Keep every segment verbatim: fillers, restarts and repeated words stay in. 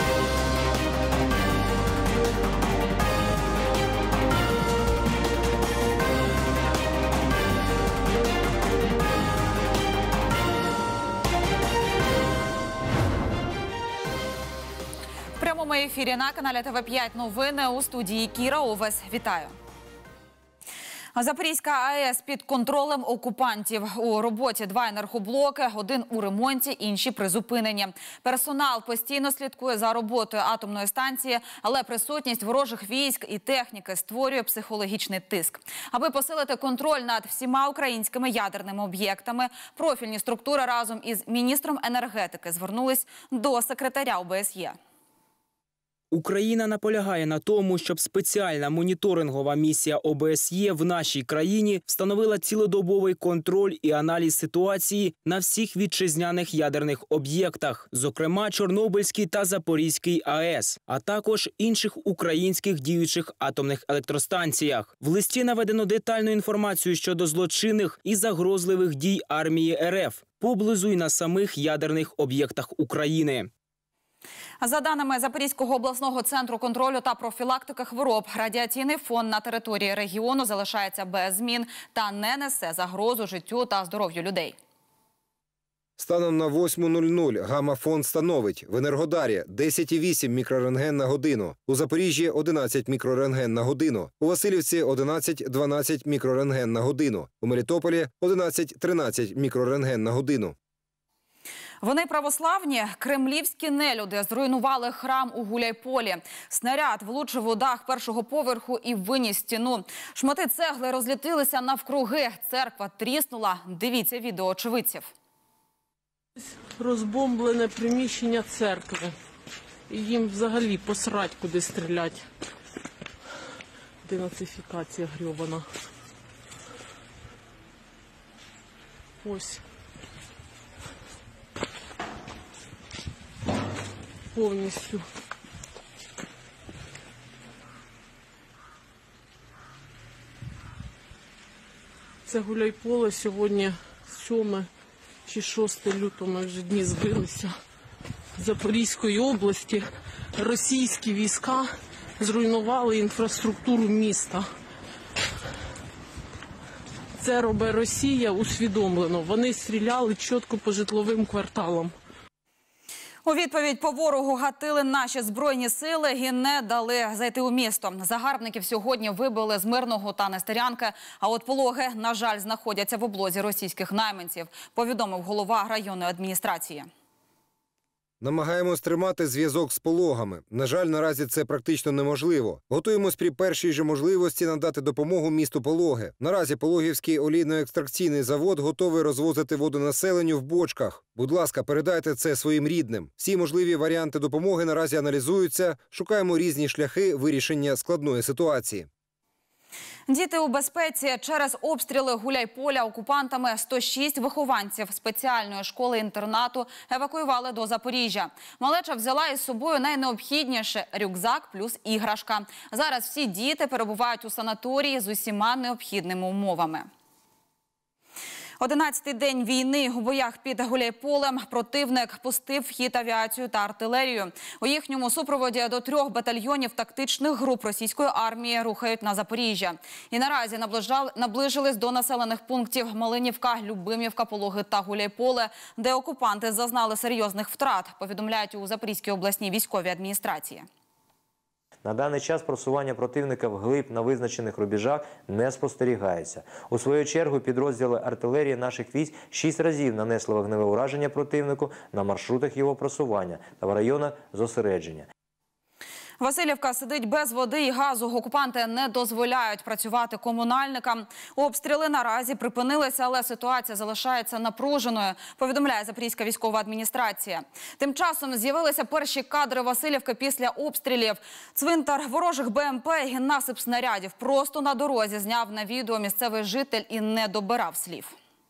В прямому ефірі на каналі Т В п'ять новини, у студії Кіра Овес. Вітаю. Запорізька АЕС під контролем окупантів. У роботі два енергоблоки, один у ремонті, інші призупинені. Персонал постійно слідкує за роботою атомної станції, але присутність ворожих військ і техніки створює психологічний тиск. Аби посилити контроль над всіма українськими ядерними об'єктами, профільні структури разом із міністром енергетики звернулись до секретаря О Б С Є. Україна наполягає на тому, щоб спеціальна моніторингова місія О Б С Є в нашій країні встановила цілодобовий контроль і аналіз ситуації на всіх вітчизняних ядерних об'єктах, зокрема Чорнобильській та Запорізькій АЕС, а також інших українських діючих атомних електростанціях. В листі наведено детальну інформацію щодо злочинних і загрозливих дій армії Р Ф поблизу й на самих ядерних об'єктах України. За даними Запорізького обласного центру контролю та профілактики хвороб, радіаційний фон на території регіону залишається без змін та не несе загрозу життю та здоров'ю людей. Станом на восьму нуль нуль гамма-фон становить: в Енергодарі – десять цілих вісім мікрорентген на годину, у Запоріжжі – одинадцять мікрорентген на годину, у Василівці – одинадцять цілих дванадцять мікрорентген на годину, у Мелітополі – одинадцять цілих тринадцять мікрорентген на годину. Вони православні. Кремлівські нелюди зруйнували храм у Гуляйполі. Снаряд влучив у дах першого поверху і виніс стіну. Шмати цегли розлетілися навкруги. Церква тріснула. Дивіться відео очевидців. Розбомблене приміщення церкви. І їм взагалі посрать, куди стрілять. Денацифікація грьобана. Ось. Повністю. Це Гуляйполе, сьогодні сьоме чи шосте лютого, ми вже дні збилися. Запорізької області російські війська зруйнували інфраструктуру міста. Це робить Росія усвідомлено. Вони стріляли чітко по житловим кварталам. У відповідь по ворогу гатили наші збройні сили і не дали зайти у місто. Загарбників сьогодні вибили з Мирного та Нестерянки, а от Пологи, на жаль, знаходяться в облозі російських найманців, повідомив голова районної адміністрації. Намагаємось тримати зв'язок з Пологами. На жаль, наразі це практично неможливо. Готуємось при першій же можливості надати допомогу місту Пологи. Наразі Пологівський олійно-екстракційний завод готовий розвозити воду населенню в бочках. Будь ласка, передайте це своїм рідним. Всі можливі варіанти допомоги наразі аналізуються. Шукаємо різні шляхи вирішення складної ситуації. Діти у безпеці. Через обстріли Гуляйполя окупантами сто шість вихованців спеціальної школи-інтернату евакуювали до Запоріжжя. Малеча взяла із собою найнеобхідніше – рюкзак плюс іграшка. Зараз всі діти перебувають у санаторії з усіма необхідними умовами. Одинадцятий день війни. У боях під Гуляйполем противник пустив в хід авіацію та артилерію. У їхньому супроводі до трьох батальйонів тактичних груп російської армії рухають на Запоріжжя. І наразі наближились до населених пунктів Малинівка, Любимівка, Пологи та Гуляйполе, де окупанти зазнали серйозних втрат, повідомляють у Запорізькій обласній військовій адміністрації. На даний час просування противника вглиб на визначених рубежах не спостерігається. У свою чергу підрозділи артилерії наших військ шість разів нанесли вогневе ураження противнику на маршрутах його просування та в районах зосередження. Василівка сидить без води і газу. Окупанти не дозволяють працювати комунальникам. Обстріли наразі припинилися, але ситуація залишається напруженою, повідомляє Запорізька військова адміністрація. Тим часом з'явилися перші кадри Василівки після обстрілів. Цвинтар ворожих Б М Пе і насип снарядів просто на дорозі зняв на відео місцевий житель і не добирав слів.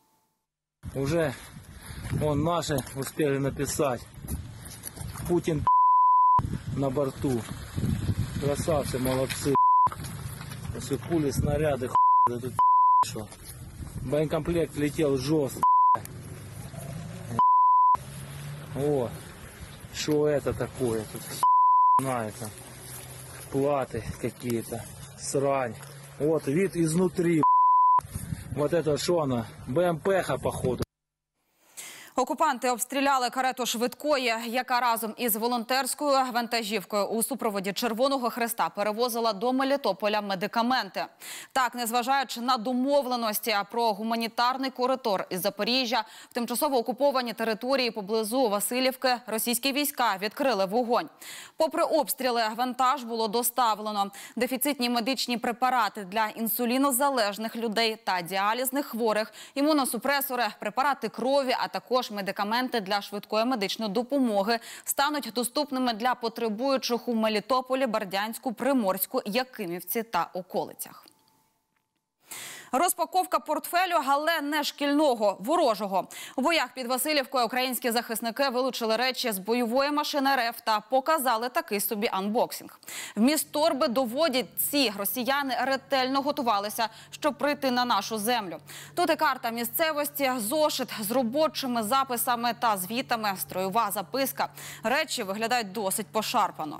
Уже вон наши успели написать: Путин на борту. Красавцы, молодцы. После пули, снаряды, тут что. Боекомплект летел жестко. О, Что это такое? Тут на это. Платы какие-то. Срань. Вот вид изнутри. Вот это что она? БМП-ха, походу. Окупанти обстріляли карету швидкої, яка разом із волонтерською вантажівкою у супроводі Червоного Хреста перевозила до Мелітополя медикаменти. Так, незважаючи на домовленості про гуманітарний коридор із Запоріжжя, в тимчасово окупованій території поблизу Василівки російські війська відкрили вогонь. Попри обстріли, вантаж було доставлено. Дефіцитні медичні препарати для інсулінозалежних людей та діалізних хворих, імуносупресори, препарати крові, а також медикаменти для швидкої медичної допомоги стануть доступними для потребуючих у Мелітополі, Бердянську, Приморську, Якимівці та околицях. Розпаковка портфелю, але не шкільного, ворожого. У боях під Василівкою українські захисники вилучили речі з бойової машини РФ та показали такий собі анбоксинг. Вміст торби доводять, ці росіяни ретельно готувалися, щоб прийти на нашу землю. Тут і карта місцевості, зошит з робочими записами та звітами, строєва записка. Речі виглядають досить пошарпано.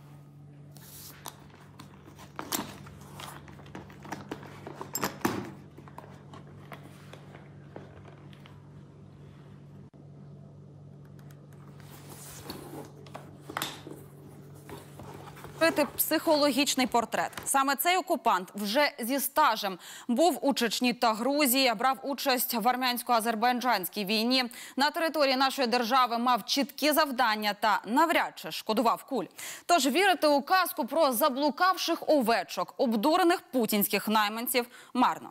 Психологічний портрет. Саме цей окупант вже зі стажем був у Чечні та Грузії, брав участь в армянсько-азербайджанській війні. На території нашої держави мав чіткі завдання та навряд чи шкодував куль. Тож вірити у казку про заблукавших овечок, обдурених путінських найманців марно.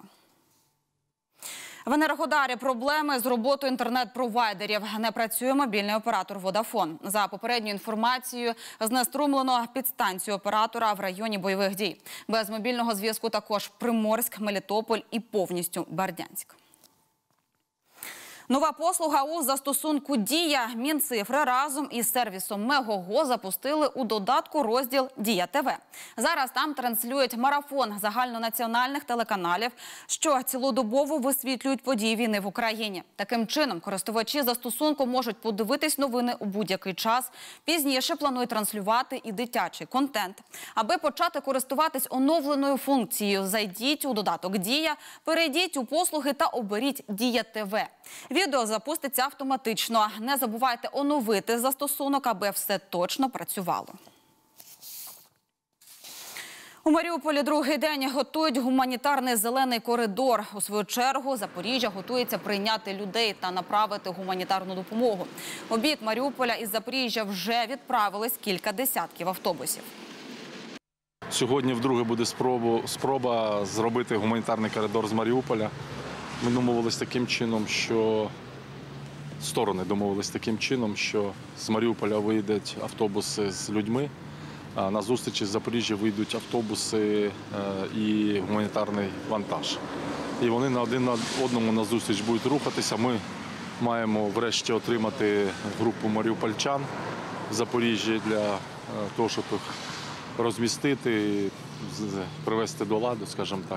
В Енергодарі проблеми з роботою інтернет-провайдерів. Не працює мобільний оператор «Водафон». За попередньою інформацією, знеструмлено підстанцію оператора в районі бойових дій. Без мобільного зв'язку також Приморськ, Мелітополь і повністю Бердянськ. Нова послуга у застосунку «Дія». Мінцифри разом із сервісом Мегого запустили у додатку розділ «Дія ТВ». Зараз там транслюють марафон загальнонаціональних телеканалів, що цілодобово висвітлюють події війни в Україні. Таким чином, користувачі застосунку можуть подивитись новини у будь-який час. Пізніше планують транслювати і дитячий контент. Аби почати користуватись оновленою функцією, зайдіть у додаток «Дія», перейдіть у послуги та оберіть «Дія ТВ». Відео запуститься автоматично. Не забувайте оновити застосунок, аби все точно працювало. У Маріуполі другий день готують гуманітарний зелений коридор. У свою чергу Запоріжжя готується прийняти людей та направити гуманітарну допомогу. У бік Маріуполя із Запоріжжя вже відправились кілька десятків автобусів. Сьогодні вдруге буде спроба, спроба зробити гуманітарний коридор з Маріуполя. Ми домовились таким чином, що сторони домовились таким чином, що з Маріуполя вийдуть автобуси з людьми, а на зустрічі з Запоріжжя вийдуть автобуси і гуманітарний вантаж. І вони на один на одному на зустріч будуть рухатися. Ми маємо врешті отримати групу маріупольчан в Запоріжжі для того, щоб їх розмістити, привести до ладу, скажімо так.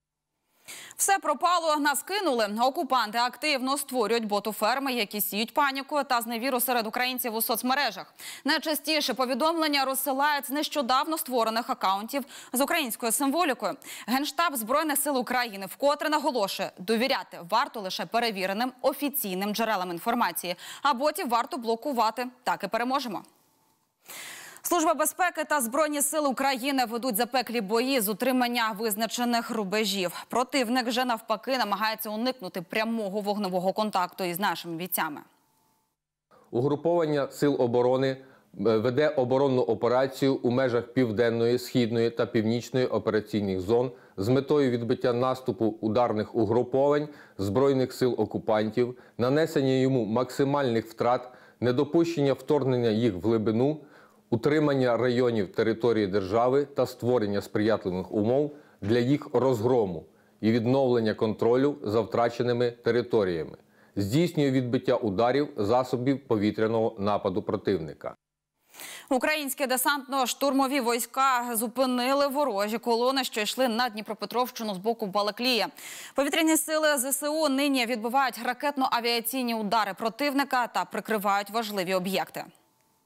Все пропало, нас кинули. Окупанти активно створюють ботоферми, які сіють паніку та зневіру серед українців у соцмережах. Найчастіше повідомлення розсилають з нещодавно створених акаунтів з українською символікою. Генштаб Збройних сил України вкотре наголошує, довіряти варто лише перевіреним офіційним джерелам інформації, а ботів варто блокувати. Так і переможемо. Служба безпеки та Збройні сили України ведуть запеклі бої з утримання визначених рубежів. Противник же навпаки намагається уникнути прямого вогневого контакту із нашими бійцями. Угруповання Сил оборони веде оборонну операцію у межах Південної, Східної та Північної операційних зон з метою відбиття наступу ударних угруповань Збройних сил окупантів, нанесення йому максимальних втрат, недопущення вторгнення їх в глибину, утримання районів території держави та створення сприятливих умов для їх розгрому і відновлення контролю за втраченими територіями. Здійснює відбиття ударів засобів повітряного нападу противника. Українські десантно-штурмові війська зупинили ворожі колони, що йшли на Дніпропетровщину з боку Балаклії. Повітряні сили ЗСУ нині відбивають ракетно-авіаційні удари противника та прикривають важливі об'єкти.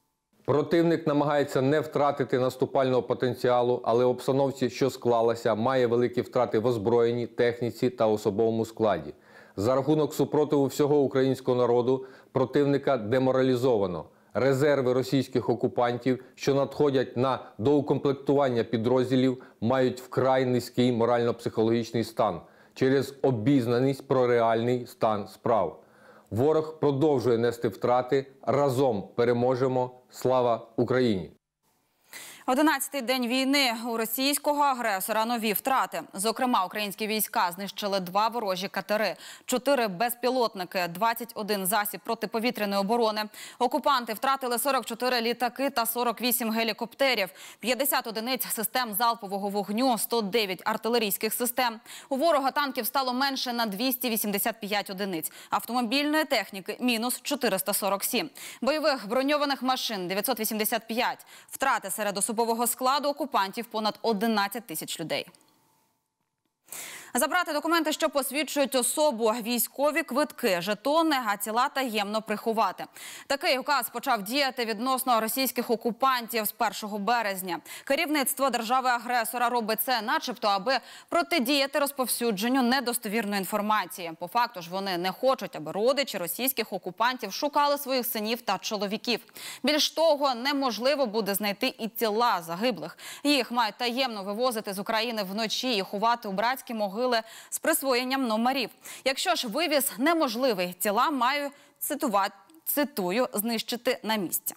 Противник намагається не втратити наступального потенціалу, але в обстановці, що склалася, має великі втрати в озброєнні, техніці та особовому складі. За рахунок супротиву всього українського народу противника деморалізовано. Резерви російських окупантів, що надходять на доукомплектування підрозділів, мають вкрай низький морально-психологічний стан через обізнаність про реальний стан справ. Ворог продовжує нести втрати. Разом переможемо. Слава Україні! Одинадцятий день війни. У російського агресора нові втрати. Зокрема, українські війська знищили два ворожі катери, чотири безпілотники, двадцять один засіб протиповітряної оборони. Окупанти втратили сорок чотири літаки та сорок вісім гелікоптерів, п'ятдесят одиниць систем залпового вогню, сто дев'ять артилерійських систем. У ворога танків стало менше на двісті вісімдесят п'ять одиниць. Автомобільної техніки – мінус чотириста сорок сім. Бойових броньованих машин – дев'ятсот вісімдесят п'ять. Втрати серед особового складу окупантів понад одинадцять тисяч людей. Забрати документи, що посвідчують особу, військові квитки, жетони, а тіла таємно приховати. Такий указ почав діяти відносно російських окупантів з першого березня. Керівництво держави-агресора робить це начебто, аби протидіяти розповсюдженню недостовірної інформації. По факту ж вони не хочуть, аби родичі російських окупантів шукали своїх синів та чоловіків. Більш того, неможливо буде знайти і тіла загиблих. Їх мають таємно вивозити з України вночі і ховати у братські могили з присвоєнням номерів. Якщо ж вивіз неможливий, тіла маю, цитувати, цитую, знищити на місці.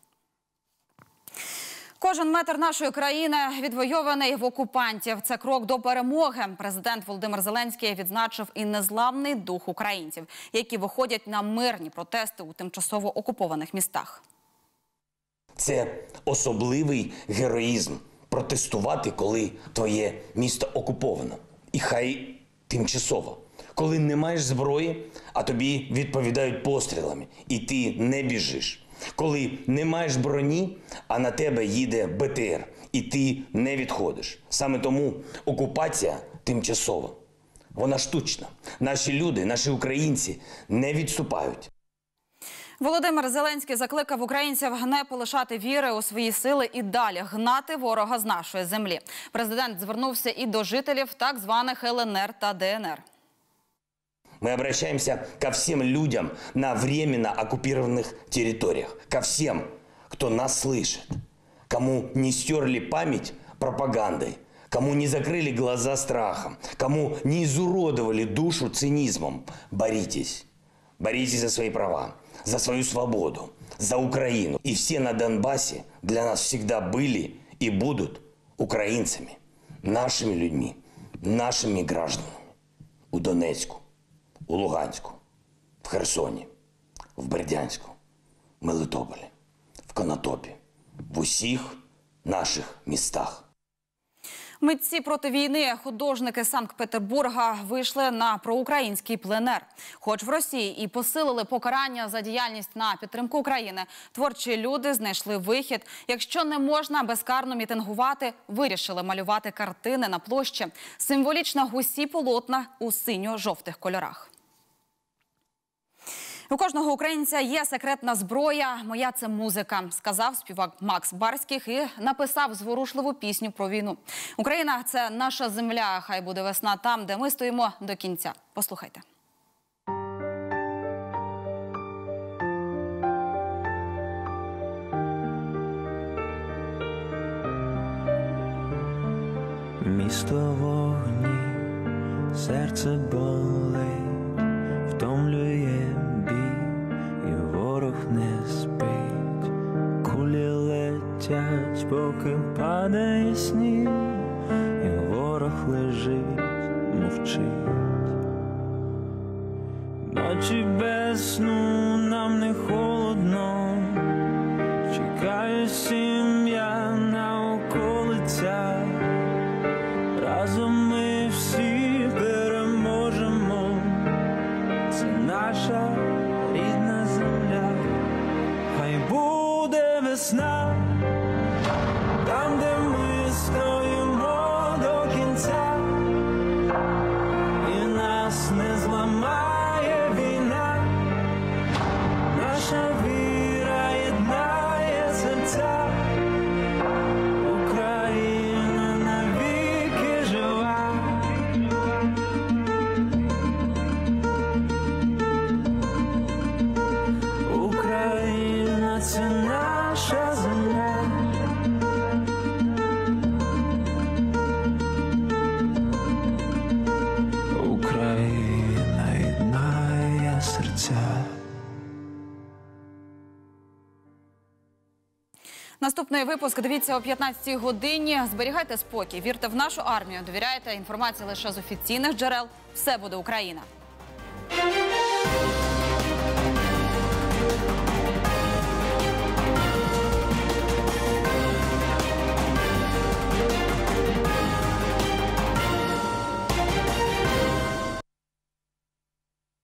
Кожен метр нашої країни відвойований в окупантів. Це крок до перемоги. Президент Володимир Зеленський відзначив і незламний дух українців, які виходять на мирні протести у тимчасово окупованих містах. Це особливий героїзм – протестувати, коли твоє місто окуповано. І хай тимчасово. Коли не маєш зброї, а тобі відповідають пострілами, і ти не біжиш. Коли не маєш броні, а на тебе їде Б Т Р, і ти не відходиш. Саме тому окупація тимчасова. Вона штучна. Наші люди, наші українці не відступають. Володимир Зеленський закликав українців не полишати віри у свої сили і далі гнати ворога з нашої землі. Президент звернувся і до жителів так званих Л Н Р та Д Н Р. Мы обращаемся ко всем людям на временно оккупированных территориях. Ко всем, кто нас слышит. Кому не стерли память пропагандой. Кому не закрыли глаза страхом. Кому не изуродовали душу цинизмом. Боритесь. Боритесь за свои права. За свою свободу. За Украину. И все на Донбассе для нас всегда были и будут украинцами. Нашими людьми. Нашими гражданами. У Донецку. У Луганську, в Херсоні, в Бердянську, в Мелитополі, в Конотопі, в усіх наших містах. Митці проти війни, художники Санкт-Петербурга вийшли на проукраїнський пленер. Хоч в Росії і посилили покарання за діяльність на підтримку України, творчі люди знайшли вихід. Якщо не можна безкарно мітингувати, вирішили малювати картини на площі. Символічно гусі полотна у синьо-жовтих кольорах. У кожного українця є секретна зброя. Моя – це музика, сказав співак Макс Барських і написав зворушливу пісню про війну. Україна – це наша земля, хай буде весна там, де ми стоїмо до кінця. Послухайте. Місто вогні, серце болить, втомлює бій, і ворог не спить. Кулі летять, поки падає сніг, і ворог лежить, мовчить. Ночі без сну, нам не холодно, чекає сім'я на околицях. Разом ми всі переможемо, це наша рідна земля. Хай буде весна, там, де ми стоїмо до кінця, і нас не зламає війна, наша віра єднає земля. Наступний випуск дивіться о п'ятнадцятій годині. Зберігайте спокій, вірте в нашу армію, довіряйте інформації лише з офіційних джерел. Все буде Україна!